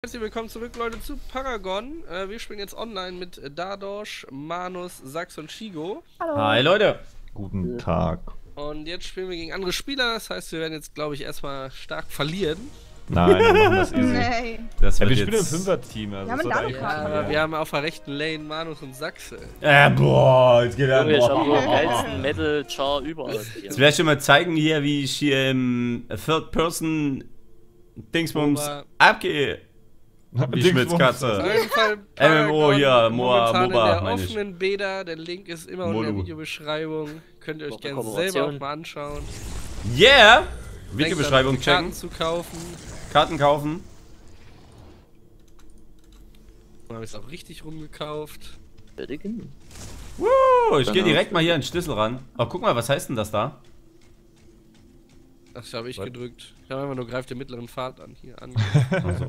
Herzlich willkommen zurück, Leute, zu Paragon. Wir spielen jetzt online mit Dardosh, Manus, Sax und Shigo. Hallo. Hi Leute. Guten Tag. Und jetzt spielen wir gegen andere Spieler, das heißt, wir werden jetzt, glaube ich, erstmal stark verlieren. Nein, wir machen das easy. Nee. Das Ja, wird wir spielen im jetzt... Fünfer-Team. Also Wir haben das einen sollte eigentlich Dank. Aber funktionieren. wir haben auf der rechten Lane Manus und Saxe. boah, jetzt geht er. Junge, ich hab Boah. den geilsten Metal-Char überall. Jetzt werde ich dir mal zeigen hier, wie ich hier im Third-Person-Dingsbums Aber- abgehe. Die Schmitzkatze. Auf jeden Fall MMO hier, momentan in MOBA, der meine ich. offenen Beta, der Link ist immer unter der Molu. Videobeschreibung. Könnt ihr euch Noch gerne eine selber Kooperation. auch mal anschauen. Yeah! Denkt Videobeschreibung daran, die Karten checken. zu kaufen. Karten kaufen. Dann habe ich es auch richtig rumgekauft. Fertigen. Ich gehe direkt mal hier an den Schlüssel ran. Oh, guck mal, was heißt denn das da? Das habe ich Was? gedrückt. Ich habe einfach nur greift den mittleren Pfad an. Hier an. Also.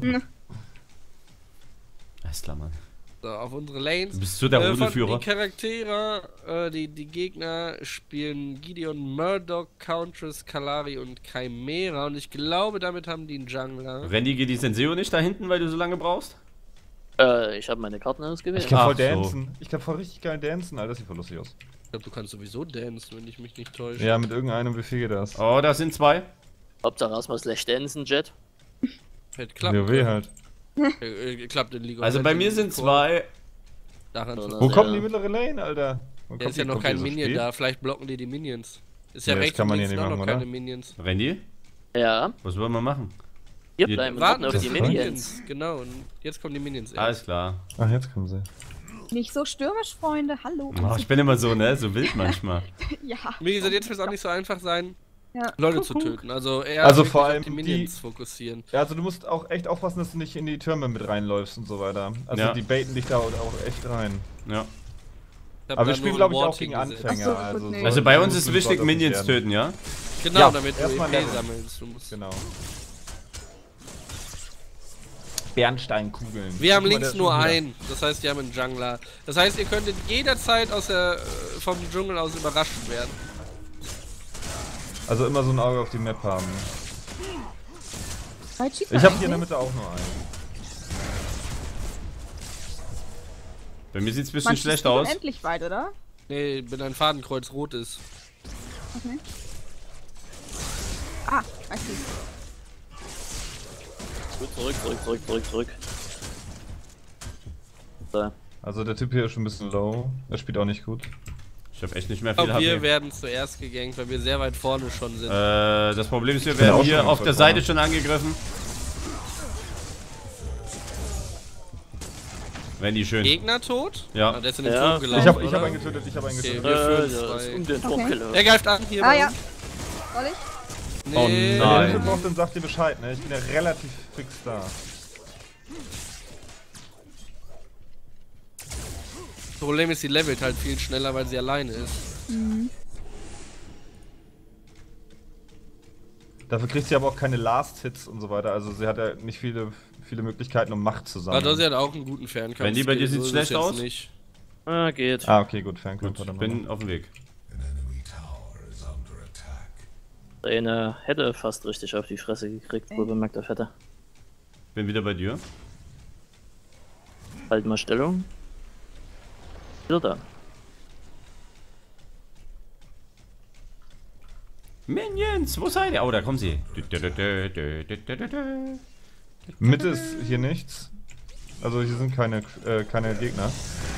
Alles klar, Mann. So, auf unsere Lanes. Du bist so der Von Rudelführer. die Charaktere, die Gegner spielen Gideon, Murdoch, Countess, Kalari und Chimera. Und ich glaube, damit haben die einen Jungler. Randy, geht die Senseo nicht da hinten, weil du so lange brauchst? Ich habe meine Karten ausgewählt. Ich kann voll Ach so. dancen. Ich kann voll richtig geil dancen, Alter. Das sieht voll lustig aus. Ich glaube, du kannst sowieso dancen, wenn ich mich nicht täusche. Ja, mit irgendeinem, wie viel geht das? Oh, da sind zwei. Hauptsache erstmal Slash Dancen, Jet. Hätte klappen WoW können. halt. Klappt in League of Also bei mir Legends. sind zwei. Daran Wo schon. Wo Ja. kommt die mittlere Lane, Alter? Wo Da kommt ist ja die- noch kommt die kein so Minion spät? da, vielleicht blocken die Minions. Ist ja Nee, das rechts kann man und hier links nicht noch machen, keine oder? Minions. Randy, Ja, was wollen wir machen? hier Wir bleiben und Warten warten auf bis die Minions. Genau, und jetzt kommen die Minions. Alles klar. Ach, jetzt kommen sie. Nicht so stürmisch, Freunde. Hallo. Oh, ich bin immer so, ne? So wild manchmal. Ja. Wie gesagt, jetzt wird es auch nicht so einfach sein, Ja. Leute zu Kuckuck. töten. Also eher Also wirklich vor auf allem die die- Minions fokussieren. Ja, also du musst auch echt aufpassen, dass du nicht in die Türme mit reinläufst und so weiter. Also Ja. die baiten dich da auch echt rein. Ja. Ich hab Aber da wir spielen, nur glaube ich, ein auch Ward gegen hingesetzt. Anfänger. Ach so, also, gut, nee. so- Also bei so uns ist schlimm wichtig, soll das nicht Minions werden. töten, ja? Genau, Ja, damit du erstmal EP Level. sammelst. Du musst Genau. Bernsteinkugeln. Wir haben Guck mal, links der ist nur schon wieder. einen, das heißt, die haben einen Jungler. Das heißt, ihr könntet jederzeit aus der, vom Dschungel aus überrascht werden. Also immer so ein Auge auf die Map haben. Weit schießt Ich man habe hier in der eigentlich? Mitte auch nur einen. Bei mir sieht's ein bisschen Man schlecht schießt aus. unendlich weit, oder? Nee, wenn ein Fadenkreuz rot ist. Okay. Ah, I see. Zurück. So. Also der Typ hier ist schon ein bisschen low. Er spielt auch nicht gut. Ich hab echt nicht mehr Ich viel glaube, wir HP. werden zuerst gegankt, weil wir sehr weit vorne schon sind. Das Problem ist, wir bin werden auch hier schon auf voll der vorne. Seite schon angegriffen. Randy, schön. Gegner tot? Ja. Ah, der ist in den Ja. Turm gelaufen, Ich habe oder? einen getötet, ich habe einen Okay, getötet. wir führen Ja, zwei. ist um den Turm Okay. gelaufen. Er greift an, hier Ah bei ja. uns. Soll ich? Oh Nee. Wenn ihr nein. Hilfe braucht, dann sagt ihr Bescheid, ne? Ich bin ja relativ fix da. Das Problem ist, sie levelt halt viel schneller, weil sie alleine ist. Dafür kriegt sie aber auch keine Last-Hits und so weiter. Also sie hat ja nicht viele Möglichkeiten, um Macht zu Aber sammeln. das hat auch einen guten Fernkampf. Wendy, bei dir so sieht's ist es schlecht jetzt aus? Nicht. Ah, geht. Ah, okay, gut, Fernkampf. Gut, warte ich mal. bin auf dem Weg. Der eine hätte fast richtig auf die Fresse gekriegt, wo bemerkt auf hätte. Bin wieder bei dir. Halt mal Stellung. Wieder da. Minions, wo seid ihr? Oh, da kommen sie. Mitte ist hier nichts. Also hier sind keine Gegner.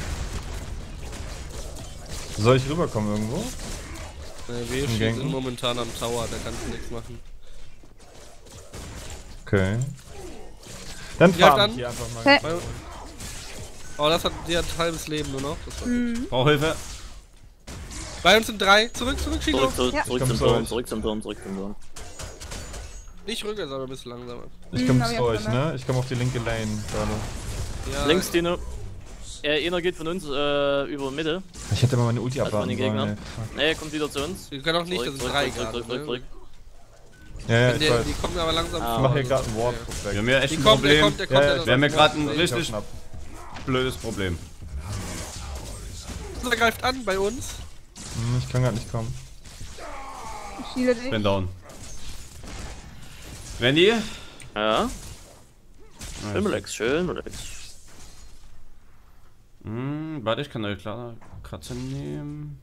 Soll ich rüberkommen irgendwo? Wir Im sind Ganken? momentan am Tower, da kannst du nichts machen. Okay. Dann Greift farm an. ich hier einfach mal. Hey. Bei- Oh, das hat die hat halbes Leben nur noch. Das war gut. Brauch Hilfe. Bei uns sind drei. Zurück, Chico. Zurück Ja. zum Komm zu Turm, euch. zurück zum Turm. Nicht rückwärts, aber ein bisschen langsamer. Ich komme hab ich zu auch euch, schon, ne? Ich komme auf die linke Lane gerade. Ja, Links, Dino. Einer geht von uns über Mitte. Ich hätte mal meine Ulti Also von abwarten den sollen, Gegnern. ey. Ne, kommt wieder zu uns. Wir können auch nicht, das sind drei gerade. Ne? Ja, ja, Wenn ich der, weiß. die kommen aber langsam Ah, Ich vor. mache hier gerade einen Warp Wir weg. haben hier echt Die ein kommt, der Problem. kommt, der kommt. Ja, der ja, Wir haben hier gerade ein Ich richtig hab blödes Problem. Der greift an bei uns. Ich kann gerade nicht kommen. Ich schiele dich. Bin down. Randy, Ja. Schön relax, schön relax. Warte, ich kann euch klar Katze nehmen.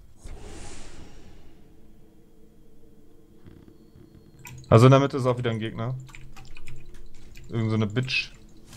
Also in der Mitte ist auch wieder ein Gegner. Irgend so eine Bitch.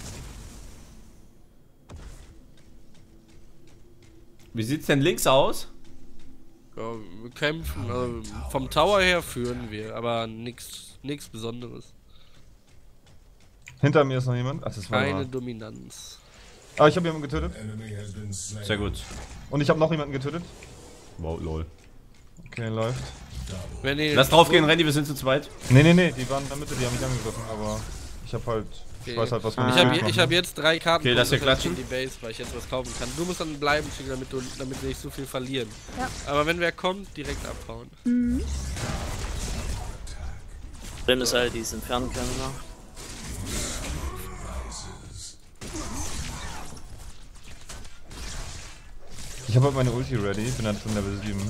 Wie sieht's denn links aus? Ja, wir kämpfen. Also vom Tower her führen wir, aber nichts Besonderes. Hinter mir ist noch jemand. Ach, das war Keine mal. Dominanz. Ah, ich habe jemanden getötet. Sehr gut. Und ich habe noch jemanden getötet. Wow, lol. Okay, läuft. Wenn ihr Lass drauf gehen, Randy, wir sind zu zweit. Nee, die waren in der Mitte, die haben mich angegriffen, aber ich habe halt. Ich weiß halt, was wir Ich habe jetzt 3 Karten. Okay, lass hier klatschen. in die Base, weil ich jetzt was kaufen kann. Du musst dann bleiben, damit wir nicht so viel verlieren. Ja. Aber wenn wer kommt, direkt abhauen. Problem ist halt, die sind Fernkämpfer. Ich habe halt meine Ulti ready, bin halt schon Level 7.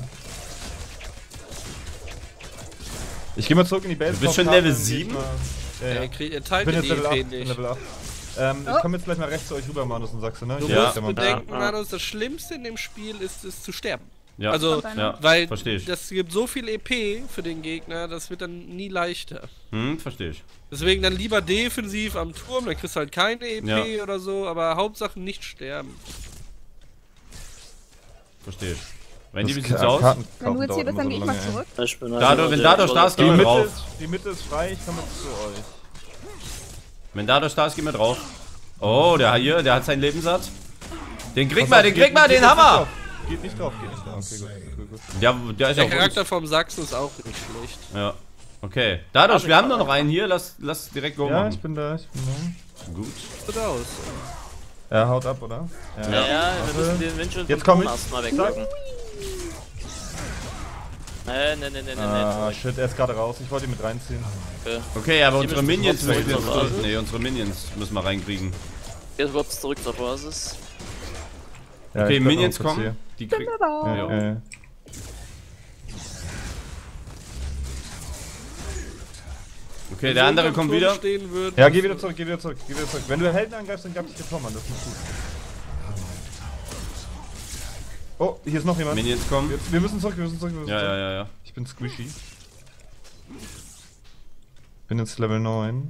Ich gehe mal zurück in die Base. Du bist kauf schon Level Karten, 7? Ja. Ihr teilt Bin ja jetzt die Level 8, EP bin nicht. Level 8. Ich komme jetzt gleich mal rechts zu euch rüber, Manus und Sachse, ne? Du Ja. musst bedenken, Ja. Manus, das Schlimmste in dem Spiel ist es zu sterben. Ja. Also, ja, weil verstehe ich. das gibt so viel EP für den Gegner, das wird dann nie leichter. Verstehe ich. Deswegen dann lieber defensiv am Turm, dann kriegst du halt keine EP Ja. oder so, aber Hauptsache nicht sterben. Verstehe ich. Randy, wie Das sieht's aus? Karten Wenn du kaufen jetzt hier dauert bist, dann immer gehe so ich mal lange, zurück. Ich bin Wenn dadurch da ist, ey. gehen wir drauf. Die Mitte ist frei, ich komme jetzt zu euch. Wenn dadurch da ist, gehen wir drauf. Oh, der hier, der hat sein Leben satt. Den krieg mal, den Hammer! Geht nicht drauf, geht nicht drauf. Okay, gut. Der ist Der ja auch Charakter vom Sachsen ist auch nicht schlecht. Ja. Okay. Dadurch, wir haben nur noch einen hier, lass direkt go Ja, ich machen. bin da, Gut. Sieht aus. Er haut ab, oder? Ja, wir müssen den Wind schon Jetzt komm ich. erstmal wegpacken. Nee. Ah, shit, er ist gerade raus. Ich wollte ihn mit reinziehen. Okay, aber Hier unsere müssen wir Minions trotzdem müssen wir zur Basis. Nee, unsere Minions müssen wir reinkriegen. Jetzt kurz zurück zur Basis. Ja, Okay, ich bleib Minions noch kurz kommen. Die kriegen. Da. hier. Ja. Ja. Okay, der andere kommt wieder. Stehen würden, Ja, geh wieder zurück. Wenn du Helden angreifst, dann gab dich der Tormann, das ist nicht gut. Oh, hier ist noch jemand. Minions kommen. Wir müssen zurück, Ja. Ich bin squishy. Bin jetzt Level 9.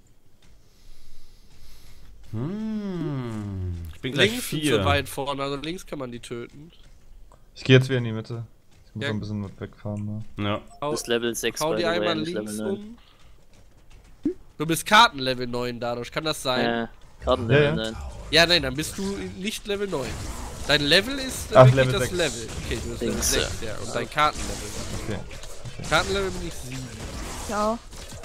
Ich bin gleich links sind 4. so weit vorne, also links kann man die töten. Ich gehe jetzt wieder in die Mitte. Ich muss Ja. noch ein bisschen mit wegfahren. Ne? Ja. Bis Level 6 Hau bei die der einmal nicht links Level 9. um. Du bist Kartenlevel 9 dadurch, kann das sein? Kartenlevel Ja. 9. Ja, nein, dann bist du nicht Level 9. Dein Level ist Ach, wirklich Level das 6. Level. Okay, du bist Level Links, 6, ja. Und dein Kartenlevel. Okay. Kartenlevel bin ich 7. Ich auch.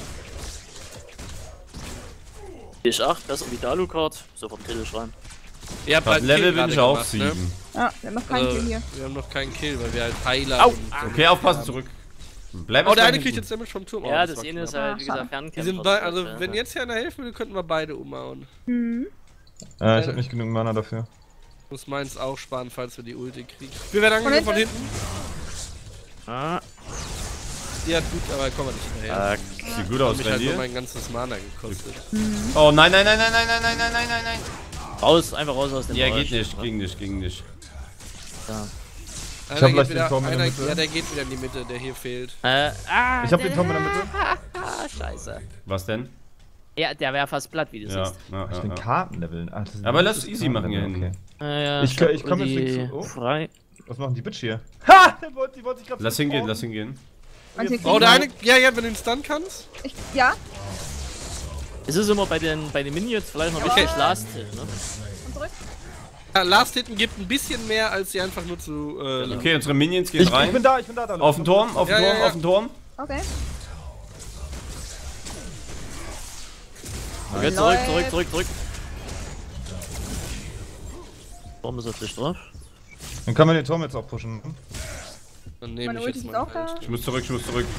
Ich 8, das ist wie Dalukart. Sofort kritisch rein. Ihr habt halt einen Level Kill bin gerade ich auch gemacht, 7. ne? Ja, wir haben noch keinen Kill hier. Wir haben noch keinen Kill, weil wir halt Heiler Au! und Okay, aufpassen, zurück. Bleib Oh, erst der mal eine kriegt hinten. jetzt Damage vom Turm. Ja, Oh, das war eine ist knapp. halt, wie gesagt, schade. Fernkämpfer. Die sind bei, also wenn jetzt hier einer helfen würde, könnten wir beide umhauen. Mhm. Ich hab nicht genug Mana dafür. Ich muss meins auch sparen, falls wir die Ulti kriegen. Wir werden angegriffen von hinten. Ah, Die hat gut, aber kommen wir nicht hinterher. Sieht gut Hat aus, mich halt Randy. nur mein ganzes Mana gekostet. Oh nein. raus, einfach raus aus dem Ja, Bereich. geht nicht, ging nicht. Ja. Einer hab geht gleich den wieder, Turm in der Mitte. ja, der geht wieder in die Mitte, der hier fehlt. Ich hab den Turm in der Mitte. Scheiße. Was denn? Ja, der wäre fast platt, wie du Ja, siehst. Ich den Kartenleveln. Ach, das sind Aber die lass easy machen hier Kartenlevel, hinten. Ja, Ich komm jetzt die nicht zu- oh. frei. Was machen die Bitch hier? Ha! Die wollte sich gerade Lass hingehen. Und hier Oh, der kriegen eine, ja, wenn du den Stun kannst. ja, Es ist immer bei den Minions vielleicht noch wichtig, Last Hit, ne? und zurück. Ja, Last Hitten gibt ein bisschen mehr, als sie einfach nur zu. Okay, unsere Minions gehen Ich rein. bin da. Auf den Turm, auf den Ja, Turm, ja. auf den Turm. Okay. Okay, zurück. Warum ist er nicht drauf? Dann kann man den Turm jetzt auch pushen. Dann nehme Meine ich Ulti jetzt ist mal auch da. Ich muss zurück.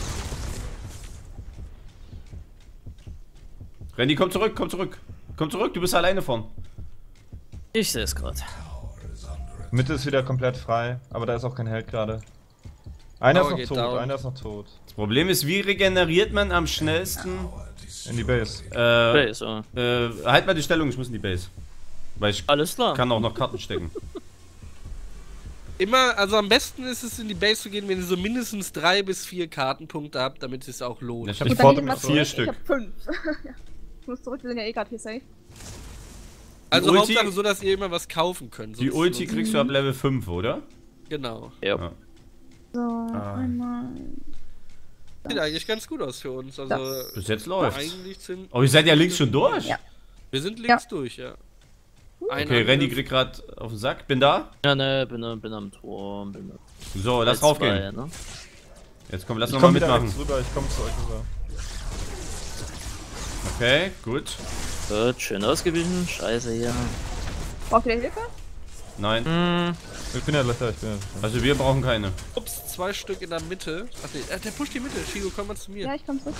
Randy, komm zurück. Komm zurück, du bist alleine vorn. Ich sehe es gerade. Mitte ist wieder komplett frei, aber da ist auch kein Held gerade. Einer Tower ist geht noch tot, down. einer ist noch tot. Das Problem ist, wie regeneriert man am schnellsten? In die Base. Base, Halt mal die Stellung, ich muss in die Base. Weil ich alles klar. kann auch noch Karten stecken. Immer, also am besten ist es in die Base zu gehen, wenn ihr so mindestens 3 bis 4 Kartenpunkte habt, damit es sich auch lohnt. Ich hab Ich Gut, die dann fordere gehen wir mit zurück. 4 Ich Stück. hab 5. Ich muss zurück, wir sind ja eh gerade hier safe. Also Ulti- Hauptsache so, dass ihr immer was kaufen könnt. Die sonst- Ulti sonst- kriegst du ab Level 5, oder? Genau. Ja. Ja. So, einmal. Sieht eigentlich ganz gut aus für uns. Also Bis jetzt läuft's. eigentlich sind. Oh, ihr seid ja links schon durch? Ja. Wir sind links durch, ja. Okay, Randy kriegt grad auf den Sack. Bin da. Ja, ne, bin am Turm. So, lass Bei raufgehen. 2, ne? Jetzt komm, lass Ich nochmal komm wieder mitmachen. rechts rüber, ich komm zu euch rüber. Okay, gut. Gut, schön ausgewichen. Scheiße hier. Braucht ihr Hilfe? Nein. Hm, Ich bin ja letzter, ich bin ja letzter. Also wir brauchen keine. Ups, 2 Stück in der Mitte. Ach nee, der pusht die Mitte. Shigo, komm mal zu mir. Ja, ich komm zurück.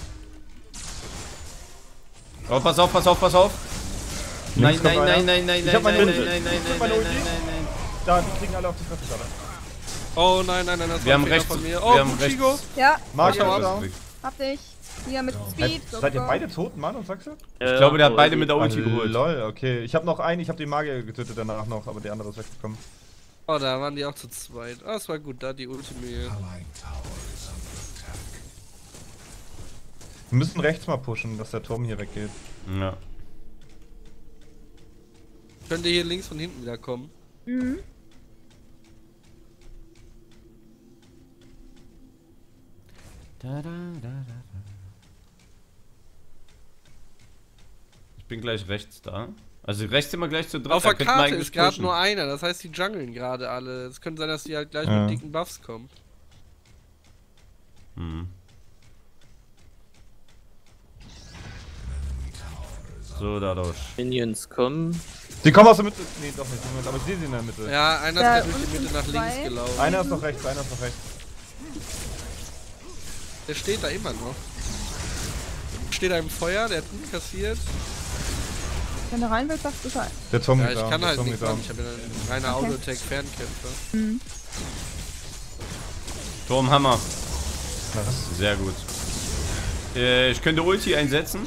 Oh, pass auf, pass auf, pass auf. Nein, Links nein, kommt nein, einer. nein, nein, Ich nein, hab meine nein, Ulti. nein, nein, Ich nein, hab meine nein, Ulti. nein, nein. Da, die kriegen alle auf die Fresse gerade. Oh nein, nein, nein, das Wir war haben ein Fehler rechts, von mir. wir Oh, haben gut, rechts. Shigo. Ja, Mark, Hau ab. down. hab dich. Hier mit Speed. Go, Seid ihr go. beide tot, Mann, und sagst du? Ich glaube, der hat beide mit der Ah, Ulti geholt. lol, okay. Ich hab noch einen, ich hab den Magier getötet danach noch, aber der andere ist weggekommen. Oh, da waren die auch zu zweit. Ah, das war gut, da die Ulti mir. Wir müssen rechts mal pushen, dass der Turm hier weggeht. Ja. Könnt ihr hier links von hinten wieder kommen? Mhm. Ich bin gleich rechts da. Also rechts sind wir gleich zu dritt. Auf der da könnten wir Karte eigentlich ist gerade pushen. nur einer, das heißt, die jungeln gerade alle. Es könnte sein, dass die halt gleich Ja. mit dicken Buffs kommen. Hm. So, dadurch. Minions kommen. Die kommen aus der Mitte. Nee, doch nicht, Moment, aber ich sehe sie in der Mitte. Ja, einer Da ist durch die unten Mitte nach links zwei. gelaufen. Einer ist noch rechts, einer ist noch rechts. Der steht da immer noch. Steht da im Feuer, der hat gut kassiert. Wenn du rein willst, sagst du Bescheid. Der Turm Ja, geht ich down, kann der halt Turm nichts geht down. machen. Ich habe ja einen reiner Okay. Auto-Attack-Fernkämpfer. Turmhammer. Was? Sehr gut. Ich könnte Ulti einsetzen.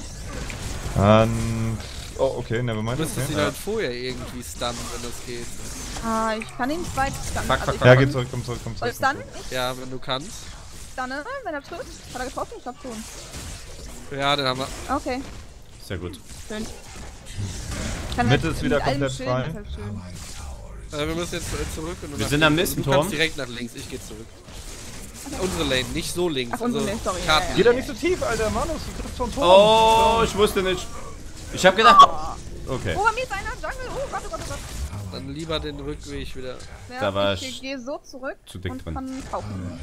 Oh, okay, nevermind. Du müsstest ihn Okay. halt vorher irgendwie stunnen, wenn das geht. Ah, ich kann ihn zweit stunnen. Fuck, Also fuck, ich fuck. Ja, kann geht zurück, komm zurück, komm Soll zurück. ich stunnen? Ja, wenn du kannst. Ich stunne, wenn er trifft. Hat er getroffen? Ich glaub schon. Ja, den haben wir. Okay, Sehr gut. schön. Kann Mitte halt ist wieder mit allem komplett chillen, frei. das ist halt schön. Wir müssen jetzt zurück. Und Wir nach sind am links. nächsten Du kannst Turm. direkt nach links, ich gehe zurück. Unsere Lane, nicht so links. Ach, unsere Lane, sorry, Karten- ja, Geh da nicht so tief, Alter, Manus, du triffst schon Turm. Oh, ich wusste nicht. Ich hab gedacht. Okay. Oh, bei mir ist einer im Jungle. Oh Gott, oh Gott, oh Gott. Dann lieber den Rückweg wieder. Ja, Da war ich ich gehe so zurück zu dick und drin. kann kaufen.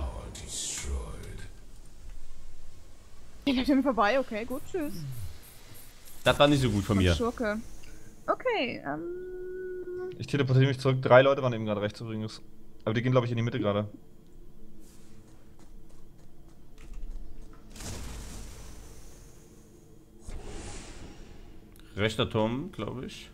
Ich bin vorbei, okay, gut, tschüss. Das war nicht so gut von mir. Schurke. Okay, Ich teleportiere mich zurück. 3 Leute waren eben gerade rechts übrigens. Aber die gehen, glaube ich, in die Mitte gerade. Rechter Turm, glaube ich.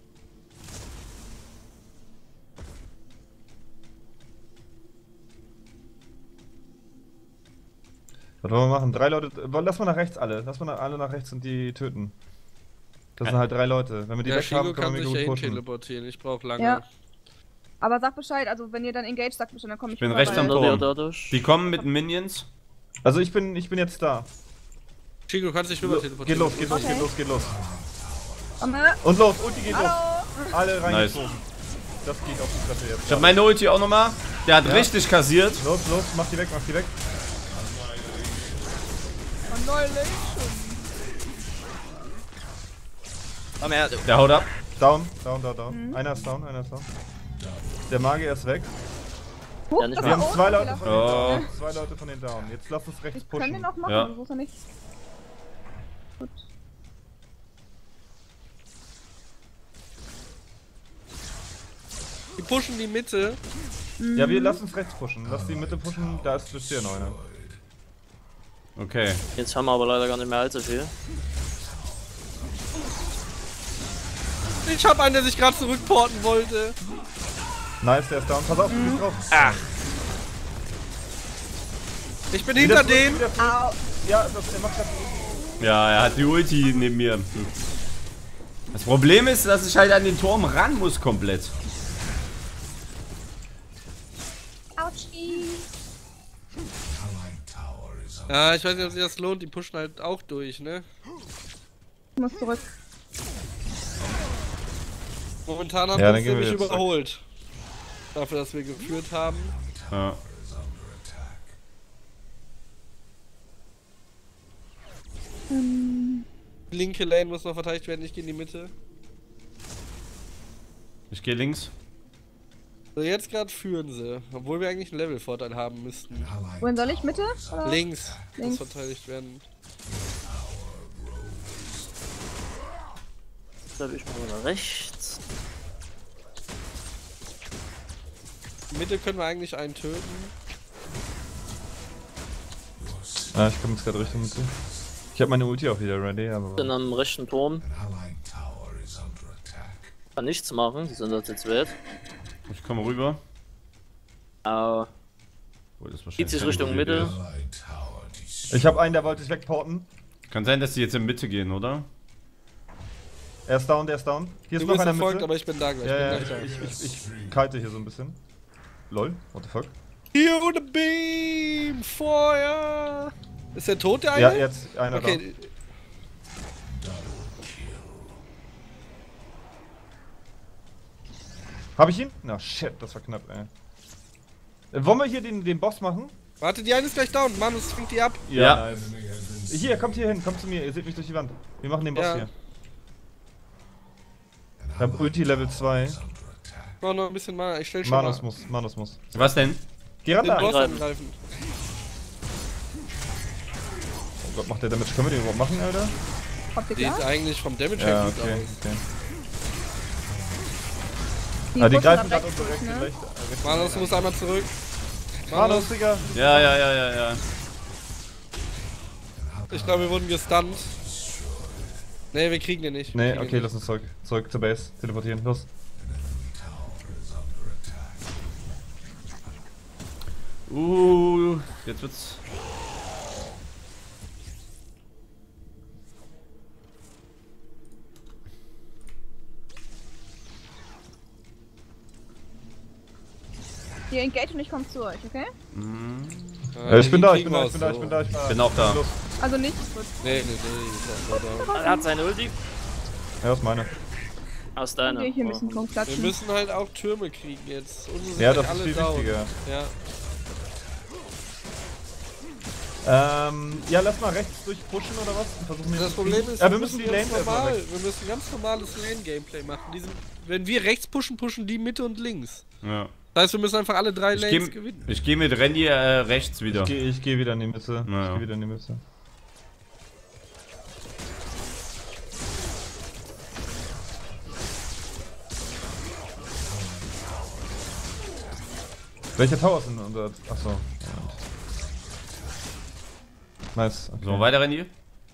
Was wollen wir machen? 3 Leute. Lass mal nach rechts alle. Lass mal alle nach rechts und die töten. Das sind halt 3 Leute. Wenn wir die Der weg haben, Shigo können kann wir sich gut ja hin pushen. teleportieren. Ich brauche lange. Ja. Aber sag Bescheid, also wenn ihr dann engage, sagt Bescheid, dann komme ich Ich bin rüber, rechts am weil- Turm. Dadurch. Die kommen mit den Minions. Also ich bin jetzt da. Shigo, kannst dich rüber Geht teleportieren. los, geht los, Okay. geht los, geht los. Mama, Und los, Ulti geht los. hallo! Alle reingezogen. Das geht auf die Fresse jetzt. Ich hab meine Ulti auch nochmal. Der hat Ja. richtig kassiert. Los, los, mach die weg, mach die weg. Annihilation! Komm her, du. Der haut ab. Down, down, down, down. Einer ist down, einer ist down. Der Magier ist weg. Huch, Ja, nicht das mehr. Wir war haben 2 Ohren, Leute von den Oh. down. 2 Leute von den down. Jetzt lass uns rechts Ich kann den pushen. noch machen, Ja. so ist er nicht. Gut. Die pushen die Mitte. Ja, wir lassen uns rechts pushen. Lass die Mitte pushen, da ist hier noch einer. Okay. Jetzt haben wir aber leider gar nicht mehr allzu viel. Ich hab einen, der sich gerade zurückporten wollte. Nice, der ist down. Pass auf, du bist drauf. Ich bin hinter Wieder denen. zurück. Au. Ja, er macht grad. Ja, er hat die Ulti neben mir. Das Problem ist, dass ich halt an den Turm ran muss komplett. Autschi. Ja, ich weiß nicht, ob sich das lohnt. Die pushen halt auch durch, ne? Ich muss zurück. Momentan haben Ja, wir dann uns gehen wir nämlich jetzt zurück. überholt. Dafür, dass wir geführt haben. Ja. Die linke Lane muss noch verteidigt werden. Ich gehe in die Mitte. Ich gehe links. Also jetzt gerade führen sie. Obwohl wir eigentlich einen Levelvorteil haben müssten. Wohin soll ich? Mitte? Oder? Links Links. muss verteidigt werden. Jetzt habe ich mal nach rechts. Mitte können wir eigentlich einen töten. Ah, ich komme jetzt gerade Richtung Mitte. Ich habe meine Ulti auch wieder ready, aber. Bin am rechten Turm. Kann nichts machen, die sind das jetzt wert. Ich komme rüber. Au. Oh, das ist wahrscheinlich Geht sich keine Richtung gute Idee. Mitte. Ich habe einen, der wollte sich wegporten. Kann sein, dass die jetzt in Mitte gehen, oder? Er ist down, der ist down. Hier ist Du noch wirst einer verfolgt, Mitte. aber ich bin da gleich. Ja, ja, bin gleich da. ich kite hier so ein bisschen. Lol, what the fuck? Here on the beam! Feuer! Ist der tot, der eine? Ja, jetzt einer Okay, da. Hab ich ihn? Na shit, das war knapp, ey. Wollen wir hier den Boss machen? warte, die eine ist gleich down. Manus fängt die ab. Ja. Nice. Hier, kommt hier hin, kommt zu mir, ihr seht mich durch die Wand. Wir machen den Boss Ja. hier. Ich hab Ulti Level 2. Mach noch ein bisschen mal. Ich stell schon Manus mal muss. Was denn? Geh ran den da! Boss Angreifen. angreifen. Oh Gott, macht der Damage? Können wir den überhaupt machen, Alter? Habt ihr Sieht klar? eigentlich vom Damage Ja, her gut okay, aus. okay. Die Ah, die pushen greifen nach gerade rechts unsere durch, rechte, ne? rechte. Manus muss einmal zurück. Manus, Digga! Ja. Ich glaube, wir wurden gestunt. Ne, wir kriegen den nicht. Wir Nee, kriegen okay, den lass uns zurück. Zurück zur Base. Teleportieren, los. Jetzt wird's. Ihr engage und ich komme zu euch, okay? nicht. Ich bin die da, ich kriegen bin da, wir ich bin da, ich bin da, ich bin da. Bin auch da. Los. Also nicht. Gut. Nee, ist auch da. Er hat seine Ulti. Ja, das ist meine. Aus Dann deiner. gehe ich hier ein bisschen Wir rumklatschen. müssen halt auch Türme kriegen jetzt. Unsere sind Ja, gleich das ist alle viel down. wichtiger. Ja. Ja, lass mal rechts durchpushen oder was? Und versuchen hier Das zu Problem kriegen. ist, Ja, wir müssen die Lane ganz erstmal normal. weg. Wir müssen ganz normales Lane-Gameplay machen. Wenn wir rechts pushen, pushen die Mitte und links. Ja. Das heißt, wir müssen einfach alle drei Ich Lanes gehe gewinnen. geh mit Randy rechts wieder. Ich geh wieder in die Mitte. Naja. Ich geh wieder in die Mitte. Welche Towers sind unter. Achso. Nice. Okay. So, weiter Randy.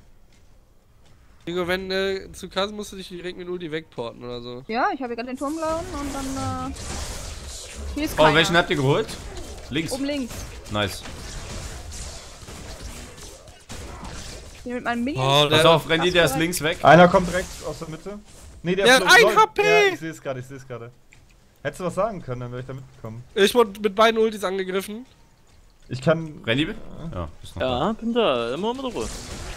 Ingo, wenn zu Kassen musst du dich direkt mit Ulti wegporten oder so. Ja, ich habe hier gerade den Turm geladen und dann. Hier ist Oh, keiner. welchen habt ihr geholt? Links. Oben links. Nice. Hier mit meinem Minion. Oh, Pass auf, Randy, der ist bereit. links weg. Einer kommt rechts aus der Mitte. Nee, Der hat ist ein lol. HP! Ja, ich sehe es gerade. Hättest du was sagen können, dann wäre ich da mitgekommen. Ich wurde mit beiden Ultis angegriffen. Ich kann. Randy? Ja, bist noch Ja, bin da. Immer mit Ruhe.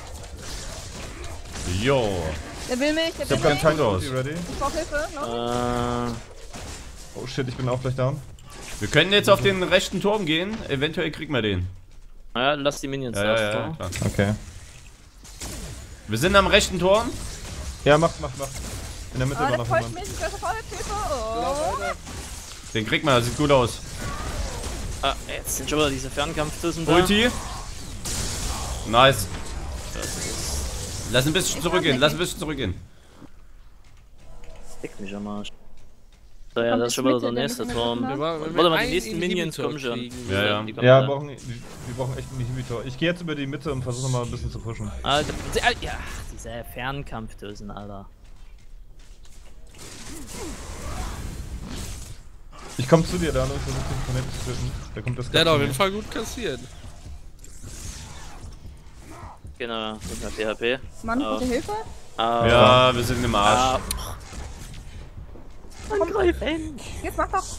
da. Jo. Der will mich, der Ich will hab keinen mich. Zeit aus. Ulti ready. Ich brauch Hilfe. Los. Oh shit, ich bin auch gleich down. Wir können jetzt auf den rechten Turm gehen. Eventuell kriegen wir den. Ja, lass die Minions Ja, erst. klar. Okay. Wir sind am rechten Turm. Ja, mach. In der Mitte Ah, war der noch folgt jemand. mich. Ich werde verfolgt. Hilfe. Oh. Den kriegt man, das sieht gut aus. Ah, jetzt sind schon wieder diese Fernkampftussen da. Ulti. Nice. Lass ein bisschen zurückgehen, lass ein bisschen zurückgehen. Fick mich am Arsch. So, ja, Kommt das ist schon jetzt wieder der Mitte, nächste der Turm. Mitte. Wenn Warte mal, die einen nächsten Minions Inhibitor kommen schon. kriegen. Ja, ja. Die kommen Ja, da. wir brauchen echt einen Inhibitor. Ich gehe jetzt über die Mitte und versuche mal ein bisschen zu pushen. Alter, ja, diese Fernkampftusen, Alter. Ich komm zu dir, da und versuche den Connect zu töten. Der kommt das Der hat zu auf mir. jeden Fall gut kassiert. nicht mehr PHP. Mann, gute Hilfe. Ja, wir sind im Arsch. Angreifen! Jetzt mach doch.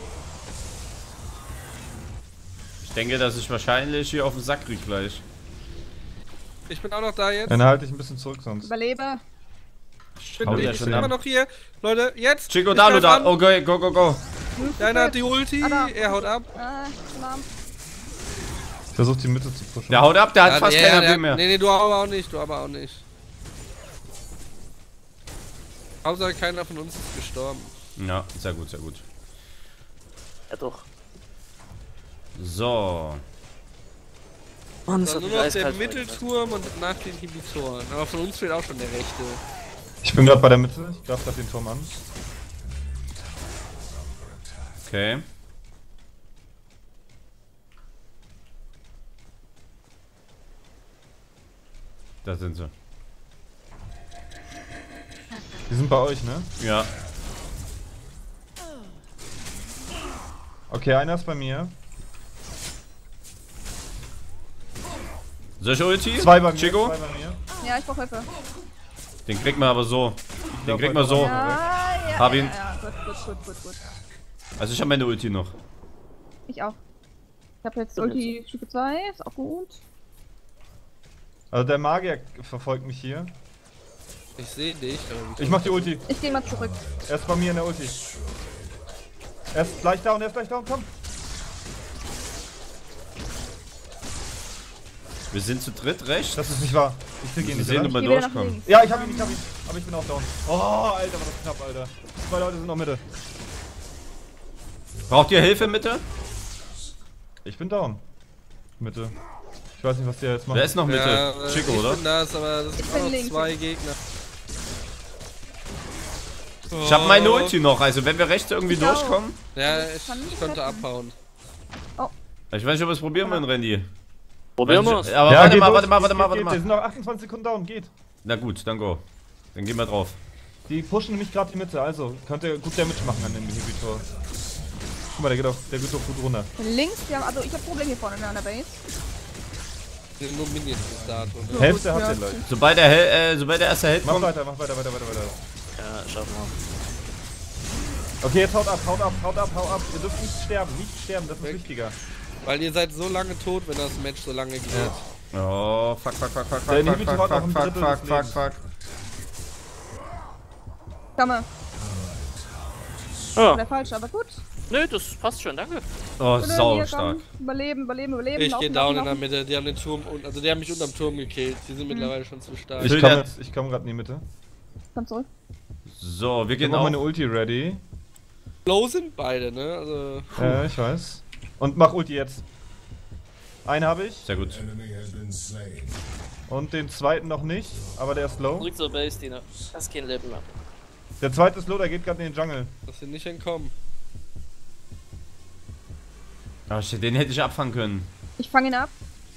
Ich denke, dass ich wahrscheinlich hier auf den Sack krieg gleich. Ich bin auch noch da jetzt. Dann halte ich ein bisschen zurück sonst. Überlebe. Ich Hau bin, der ich schon bin ab. immer noch hier. Leute, jetzt. Chico, Ich da, du greif da. an. Okay, go, go, go. Der eine hat die Ulti. Ah, da. Er haut ab. Alarm. Ich versuche die Mitte zu pushen. Der haut ab, der hat Ja, fast der- keiner der- Bild mehr. Nee, du aber auch nicht. Du aber auch nicht. Außer keiner von uns ist gestorben. Ja, sehr gut, sehr gut. Ja doch. So. Mann, das Dann hat nur mich noch der eiskalt Mittelturm und danach die Inhibitoren. Aber von uns fehlt auch schon der rechte. Ich bin gerade bei der Mitte. Ich darf gerade den Turm an. Okay. Da sind sie. Die sind bei euch, ne? Ja. Okay, einer ist bei mir. Soll ich Ulti? Zwei bei mir. Chico? Zwei bei mir. Ja, ich brauch Hilfe. Den kriegt man aber so. Den kriegt man heute so. Ja, Hab ihn. Ja, gut. Also ich habe meine Ulti noch. Ich auch. Ich hab jetzt Ulti Stufe 2, ist auch gut. Also der Magier verfolgt mich hier. Ich sehe dich. Aber wie Ich mach die Ulti. Ich geh mal zurück. Er ist bei mir in der Ulti. Er ist gleich down, komm. Wir sind zu dritt rechts. Das ist nicht wahr. Ich krieg ihn Wir nicht, sehen, oder? ob wir Ich geh wieder nach durchkommen. links. Ja, ich hab ihn. Aber ich bin auch down. Oh, Alter, war das knapp, Alter. Zwei Leute sind noch Mitte. Braucht ihr Hilfe, Mitte? Ich bin down. Mitte. Ich weiß nicht, was der jetzt macht. Wer ist noch Mitte? Ja, Chico, ich oder? bin das, aber das sind bin auch noch links. zwei Gegner. Ich habe meine Ulti noch, also wenn wir rechts irgendwie Ich auch. durchkommen. Ja, ich Kann nicht konnte retten. abhauen. Ich weiß nicht, ob wir es probieren wollen, Randy. Probieren wir es. Aber Ja, warte geht mal, los. warte mal. Geht. Wir sind noch 28 Sekunden down, geht. Na gut, dann go. Dann gehen wir drauf. Die pushen nämlich gerade die Mitte, also könnt ihr gut Damage machen an dem Inhibitor. Guck mal, der geht doch gut runter. Links, also ich hab Probleme hier vorne an der Base. Wir sind nur Minions bis dato. Ne? Hälfte gut, habt ja. ihr gleich. Sobald der erste Held Mach kommt. weiter. Ja, schaffen wir. Okay, jetzt haut ab. Ihr dürft nicht sterben, das ist wichtiger. Weil ihr seid so lange tot, wenn das Match so lange geht. Oh, fuck. Der Inhibitor hat noch ein Drittel des Lebens. Komme. Ja. Der falsche, aber gut. Nö, das passt schon, danke. Oh, Bitte, sau hier, stark. komm. Überleben. Ich laufen, gehe down in der laufen. Mitte. Die haben den Turm, also die haben mich unterm Turm gekillt. Die sind mittlerweile schon zu stark. Ich komm gerade in die Mitte. Komm zurück. So, wir Ich gehen hab auch auf. meine Ulti ready. Low sind beide, ne? Also. Ja, ich weiß. Und mach Ulti jetzt. Einen habe ich. Sehr gut. Und den zweiten noch nicht, aber der ist low. Zurück zur Base, Dina. Hast kein Leben mehr. Der zweite ist low, der geht gerade in den Jungle. Dass sie nicht entkommen. Oh shit, den hätte ich abfangen können. Ich fange ihn ab.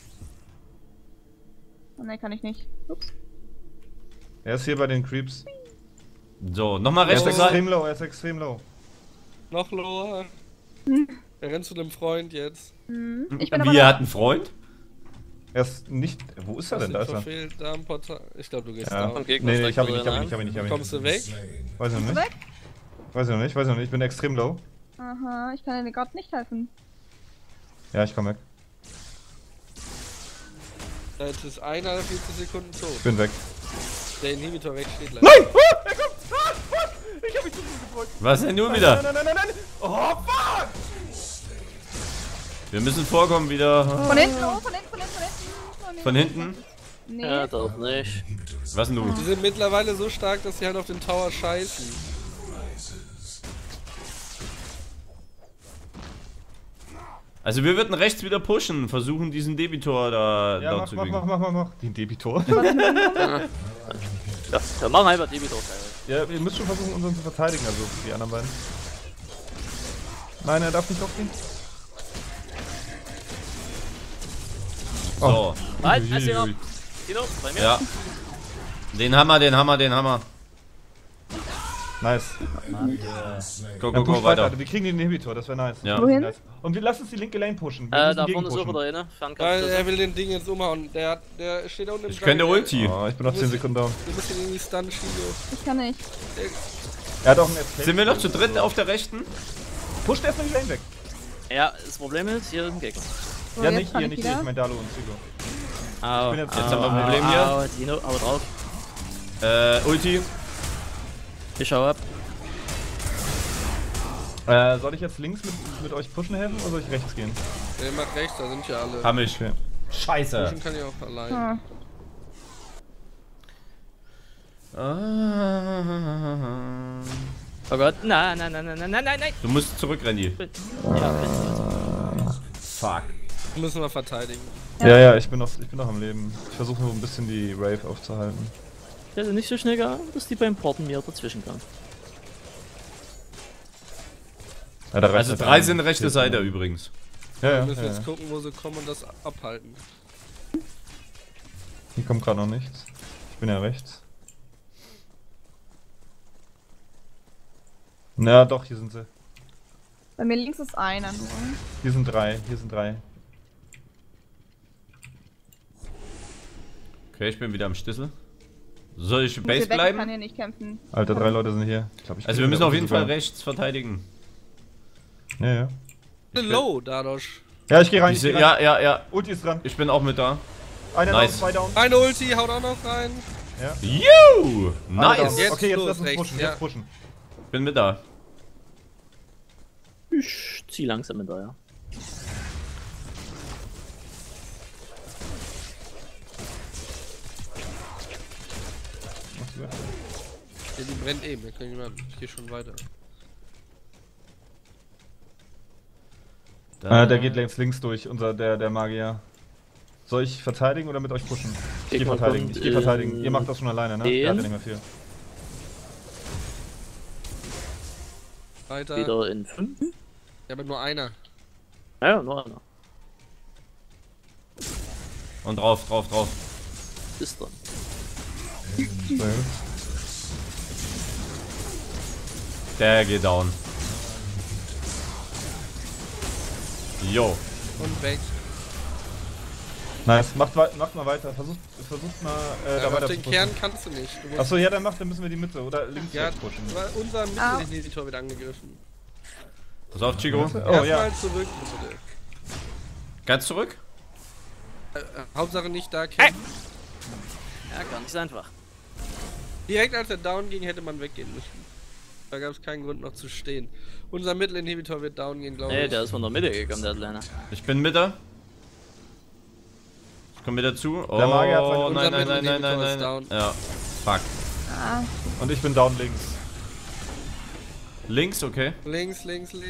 Oh ne, kann ich nicht. Ups. Er ist hier bei den Creeps. So, nochmal Er ist rechts Seite. extrem low. Noch lower. Er rennt zu dem Freund jetzt. Ich bin aber Wie, er da. hat einen Freund? Er ist nicht. Wo ist er Hast denn? ihn Da ist er. verfehlt, da am Portal. Ich glaube, du gehst Ja. down. Und Gegner Nee, ich hab ihn steckt nicht. Kommst du weg? Weiß ich noch nicht. Weg? Weiß ich noch nicht. Ich bin extrem low. Aha, ich kann dir gerade nicht helfen. Ja, ich komm weg. Jetzt ist einer 40 Sekunden tot. Ich bin weg. Der Inhibitor weg steht leider. Nein! Er kommt! Ich hab mich zu früh gefreut. Was denn nun wieder? Nein! Oh, fuck! Wir müssen vorkommen wieder. Von hinten, oh, von hinten. Von hinten? Nee. Ja, doch nicht. Was denn du? Die sind mittlerweile so stark, dass sie halt auf den Tower scheißen. Also wir würden rechts wieder pushen, versuchen diesen Debitor da Ja, down zu kriegen. mach. Den Debitor. Ja, wir machen einfach die wieder. Ja, ihr müsst schon versuchen, unseren zu verteidigen, also die anderen beiden. Nein, er darf nicht aufgehen. So. Halt, hast du noch. Dino, bei mir? Ja. Den Hammer. Nice. Go, Dann go, push go, weiter. Wir kriegen den Inhibitor, das wäre nice. Ja. Wohin? Nice. Und wir lassen uns die linke Lane pushen. Wir Da müssen vorne ist auch gegenpushen. wieder eine. Weil Fernkampf. er will den Ding jetzt umhauen. Der steht da unten im Ich könnte Jungle. Ulti. Oh, ich bin auf 10 Sekunden down. Du musst ihn in die Stun schieben. Ich kann nicht. Er hat auch einen Escape. Sind wir noch zu dritt auf der rechten? Pusht erstmal die Lane weg. Ja, das Problem ist, hier ist ein Gegner. So, Ja, jetzt nicht kann hier, ich nicht hier. wieder. Ich mein Dalo und Zigo. Au, bin jetzt- jetzt haben wir ein Problem hier. Au, Dino, hau drauf. Ulti. Ich schau ab. Soll ich jetzt links mit euch pushen helfen oder soll ich rechts gehen? Der macht rechts, da sind ja alle. Hab ich. Okay. Scheiße. Pushen kann ich auch allein. Ah, Oh Gott, nein. Du musst zurück, Randy. Ja, Fuck. Müssen wir verteidigen. Ja, ich bin noch am Leben. Ich versuche nur ein bisschen die Rave aufzuhalten. ich hätte nicht so schnell gehabt, dass die beim Porten mir dazwischen kamen. Ja, da reicht Also halt 3 ein. sind rechte Jetzt Seite mal. übrigens. Ja, Wir ja, müssen ja, jetzt ja. gucken, wo sie kommen und das abhalten. Hier kommt gerade noch nichts. Ich bin ja rechts. Na doch, hier sind sie. bei mir links ist einer nur. Hier sind drei. Okay, ich bin wieder am Schlüssel. Soll ich Muss Base hier weg, ich kann bleiben? hier nicht kämpfen. Alter, 3 Leute sind hier. Ich glaub, ich Also bin wir müssen wieder auf jeden Fall sogar. rechts verteidigen. Ja. Low dadurch. Ja, ich geh rein. Diese, ja. Ulti ist dran. Ich bin auch mit da. Einer Nice. down, 2 down. Eine Ulti, haut auch noch rein. Ja. Yo! Alle down. Nice! Jetzt Okay, jetzt los, lass uns rechts, pushen, ja. jetzt pushen. Bin mit da. Ich zieh langsam hinterher. Ja, die brennt eben, wir können ran. Ich geh schon weiter. Der geht links durch, der Magier. Soll ich verteidigen oder mit euch pushen? Ich geh Gegner verteidigen, kommt ich geh verteidigen. Ihr macht das schon alleine, ne? Der hat ja nicht mehr viel. Weiter. Wieder in 5. Ja, aber nur einer. Ja, nur einer. Und drauf. Ist dran. Sehr gut. Der geht down. Jo. Und weg. Nice, macht mal weiter. Versucht mal Ja, da auf weiter den zu Kern pushen. kannst du nicht. Du musst Achso, ja, dann müssen wir die Mitte oder links ja, jetzt pushen. weil unser Mittelinhibitor wird angegriffen. Pass auf, Chico. Oh ja. Erstmal zurück, bitte. Ganz zurück? Hauptsache nicht da kämpfen. Ja, gar nicht so einfach. Direkt als er down ging, hätte man weggehen müssen. Da gab es keinen Grund noch zu stehen. Unser Mittelinhibitor wird down gehen, glaube Nee, ich. der ist von der Mitte gekommen, der Kleine. Ich bin mit da. Ich komm mit dazu. Oh, Der Magier hat seine- nein. Unser Mittelinhibitor ist down. Ja. Fuck. Ah, Und ich bin down links. Links, okay. Links.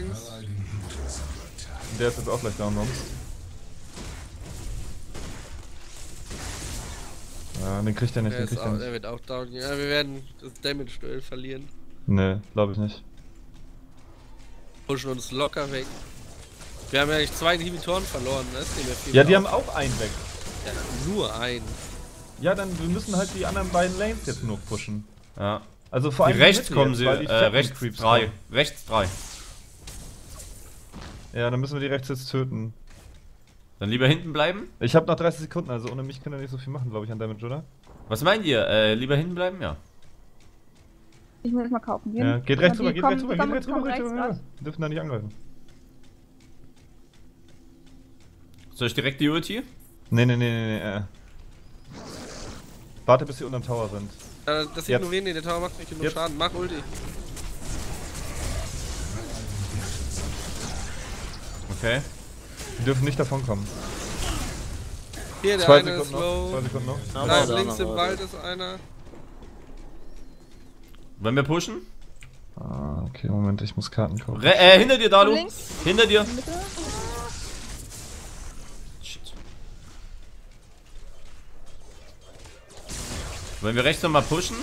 Und der ist jetzt auch gleich down sonst. Ja, den kriegt er nicht, Der, den ist kriegt er auch, nicht. der wird auch down gehen. Ja, wir werden das Damage-Duell verlieren. Nee, glaube ich nicht. Pushen uns locker weg. Wir haben ja eigentlich 2 Inhibitoren verloren, ne? Ist nicht mehr viel Ja, die mehr haben auch einen weg. auf. Ja, nur einen. Ja, dann wir müssen halt die anderen beiden Lanes jetzt nur pushen. Ja. Also vor Die allem rechts Mitte kommen jetzt, sie. weil die fetten Rechts Creeps 3. kommen. Rechts 3. Ja, dann müssen wir die rechts jetzt töten. Dann lieber hinten bleiben? Ich habe noch 30 Sekunden, also ohne mich können wir nicht so viel machen, glaube ich, an Damage, oder? Was meint ihr? Lieber hinten bleiben? Ja. ich muss mal kaufen gehen. Ja, geht Aber rechts die rüber, geht kommen- rechts rüber, kommen- geht rechts rüber, kommen rechts rüber. rechts Wir dürfen da nicht angreifen. Soll ich direkt die Ulti? Nee. Warte, bis sie unterm Tower sind. Das Jetzt. ignorieren die, der Tower macht nicht genug Jetzt. Schaden. Mach Ulti. Okay. Die dürfen nicht davon kommen. Hier, der 2 eine ist Sekunden noch. 2 low. Sekunden noch. Na, Da warte, links im warte. Wald ist einer. Wollen wir pushen? Ah, okay, Moment, ich muss Karten kaufen. Hinter dir, Dalu! Links, Hinter dir! Mitte. Shit. Wollen wir rechts nochmal pushen?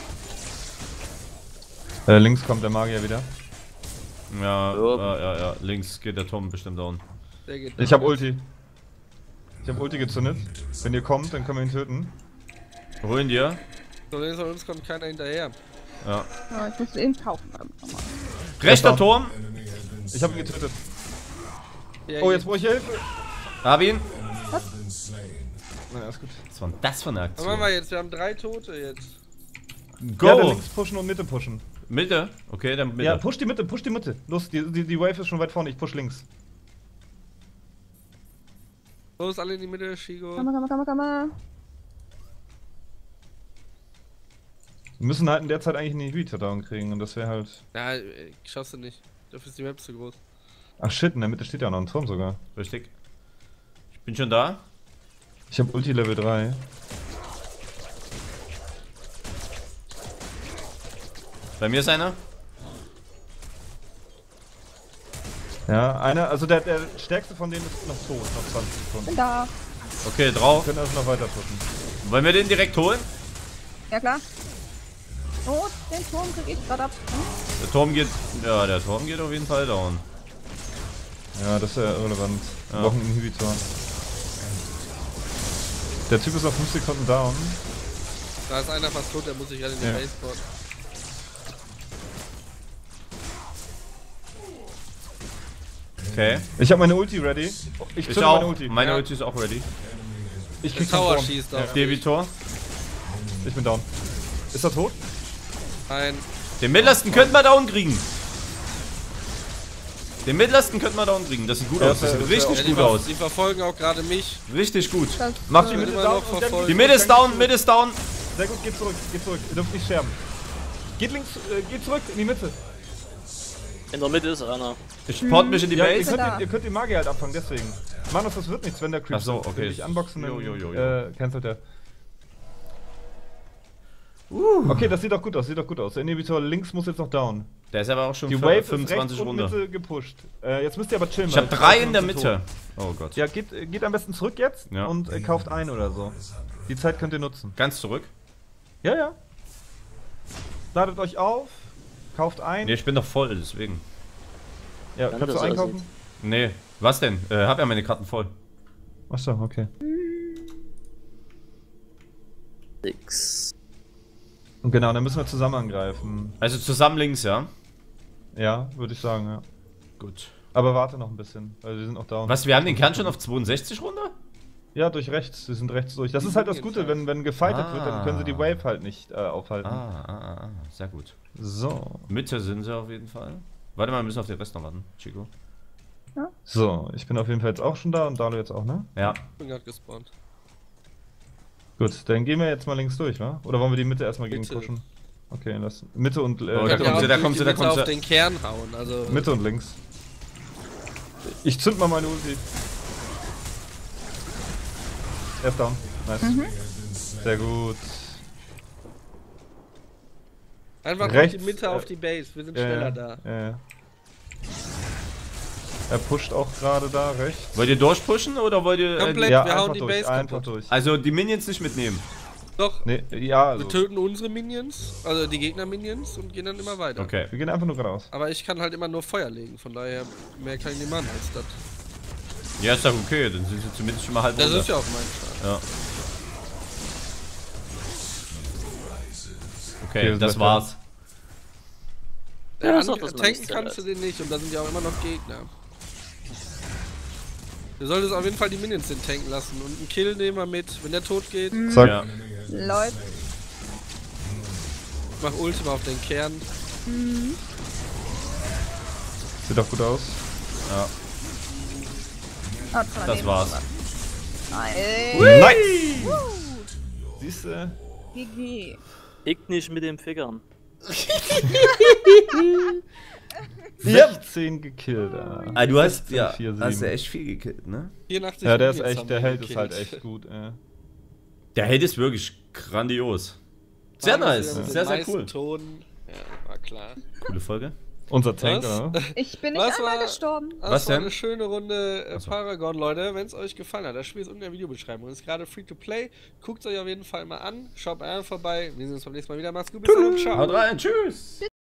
Links kommt der Magier wieder. Ja, Jo. ja. Links geht der Tom bestimmt down. Der geht Ich habe Ulti. Ich habe Ulti gezündet. Wenn ihr kommt, dann können wir ihn töten. Wir holen dir. So, links von uns kommt keiner hinterher. Ja. Ja, ich muss den kaufen. Verdammt nochmal. Rechter Turm. Ich hab ihn getötet. Ja, Oh, jetzt brauche ich Hilfe. Hab ihn. Na, alles gut. Was war denn das für eine Was machen Aktion? wir jetzt? Wir haben 3 Tote jetzt. Go! Ja, dann links pushen und Mitte pushen. Mitte? Okay, dann Mitte. Ja, push die Mitte, push die Mitte. Los, die Wave ist schon weit vorne, ich push links. Los, alle in die Mitte, Shigo. Komm. Wir müssen halt in der Zeit eigentlich einen Inhibitor down kriegen und das wäre halt... Ja, schaffst du nicht. Dafür ist die Map zu groß. Ach shit, in der Mitte steht ja noch ein Turm sogar. Richtig. Ich bin schon da. Ich hab Ulti Level 3. Bei mir ist einer. Ja, einer, also der stärkste von denen ist noch tot, noch 20 Sekunden. Bin da. Okay, Wir drauf. können also noch weiter pushen. Wollen wir den direkt holen? Ja, klar. Oh, den Turm krieg ich gerade ab. Der Turm geht. Ja, der Turm geht auf jeden Fall down. Ja, das ist ja irrelevant. Wir Ja. brauchen einen Inhibitor. Der Typ ist auf 5 Sekunden down. Da ist einer fast tot, der muss sich gerade in den Ja. Baseboard. Okay. Ich habe meine Ulti ready. Ich Ich zünde auch. meine Ulti. Meine Ja. Ulti ist auch ready. Ich Der krieg den Tower Turm. schießt auf. Debitor. Ich bin down. Ist er tot? Ein. Den mittlersten könnten wir down kriegen. Den mittlersten könnten wir down kriegen. Das sieht gut Ja, aus. Das das sieht wär richtig Die, gut aus. die verfolgen auch gerade mich. Richtig gut. Das, Mach die Wird Mitte immer down noch und dann verfolgt. Die Mitte ist down, Mitte ist down. Sehr gut, geht zurück, geht zurück. Ihr dürft nicht sterben. Geht links, geht zurück in die Mitte. In der Mitte ist einer. Ich port mich in die Ja, ihr Base. könnt den Magier halt abfangen, deswegen. Manus, das wird nichts, wenn der Creep Ach so, sitzt. okay. Wenn ich unboxen, dann Jo. cancelt er. Okay, das sieht doch gut aus, sieht doch gut aus. Der Inhibitor links muss jetzt noch down. Der ist aber auch schon Die für Wave ist 25 rechts und runter. Mitte gepusht. Jetzt müsst ihr aber chillen. Ich habe weil 3 in sind der tot. Mitte. Oh Gott. Ja, geht am besten zurück jetzt Ja. und kauft ein oder so. Die Zeit könnt ihr nutzen. Ganz zurück. Ja, ja. Ladet euch auf, kauft ein. Nee, ich bin doch voll, deswegen. Ja, Wenn kannst du das einkaufen? Nee. Was denn? Hab ja meine Karten voll. Achso, okay. 6. Und genau, dann müssen wir zusammen angreifen. Also zusammen links, ja? Ja, würde ich sagen, ja. Gut. Aber warte noch ein bisschen, weil wir sind noch down. Was, wir haben den Kern schon auf 62 runter? Ja, durch rechts. Sie sind rechts durch. Das ist halt das Gute, wenn gefightet wird, dann können sie die Wave halt nicht aufhalten. Sehr gut. So. Mitte sind sie auf jeden Fall. Warte mal, wir müssen auf den Rest noch warten, Chico. So, ich bin auf jeden Fall jetzt auch schon da und Dalu jetzt auch, ne? Ja. Ich bin gerade gespawnt. Gut, dann gehen wir jetzt mal links durch, wa? Oder wollen wir die Mitte erstmal gegen Mitte. pushen? Okay, lass. Mitte und Oh, Ich da kann kommt ja auch sie, da durch kommt die sie, da Mitte kommt auf sie. den Kern hauen, also. Mitte und links. Ich zünd mal meine Ulti. Er ist down. Nice. Sehr gut. Einfach auf Rechts, die Mitte, auf die Base. Wir sind schneller da. Ja. Er pusht auch gerade da rechts. Wollt ihr durchpushen oder wollt ihr... Komplett. Ja, wir hauen einfach die durch, Base einfach kaputt. durch. also die Minions nicht mitnehmen. Doch, Nee, ja, also. wir töten unsere Minions, also die Gegner-Minions und gehen dann immer weiter. Okay. Wir gehen einfach nur geradeaus. Aber ich kann halt immer nur Feuer legen, von daher mehr kann ich nicht machen als das. Ja, ist doch okay, dann sind sie zumindest schon mal halb Das runter. ist ja auch mein Start. Ja. Okay, Okay, das das ist war's. Ja, das ist auch das Tanken Meiste, kannst du den nicht und da sind ja auch immer noch Gegner. Du solltest auf jeden Fall die Minions den tanken lassen und einen Kill nehmen wir mit. Wenn der tot geht, Zack. Ja. läuft. mach Ultima auf den Kern. Sieht doch gut aus. Ja, Ah, das war's. Nein. Nice! Siehst du? GG. Ich nicht mit den Fingern. 16 gekillt, Ah, du hast, 16, 4, 7. hast ja echt viel gekillt, ne? 84 Ja, der ist Minions echt, haben der wir Held ist gekillt. halt echt gut, Der Held ist wirklich grandios. Sehr Waren wir nice, wieder mit sehr, den sehr meisten cool. Toten. Ja, war klar. Coole Folge. Unser Tank, Was? oder? Ich bin nicht Was einmal war- gestorben. Das Was war denn? eine schöne Runde Paragon, Leute. Wenn es euch gefallen hat, das Spiel ist unten in der Videobeschreibung. Ist gerade free to play. Guckt es euch auf jeden Fall mal an. Schaut mal vorbei. Wir sehen uns beim nächsten Mal wieder. Macht's gut, bis dann und ciao. Haut rein, tschüss!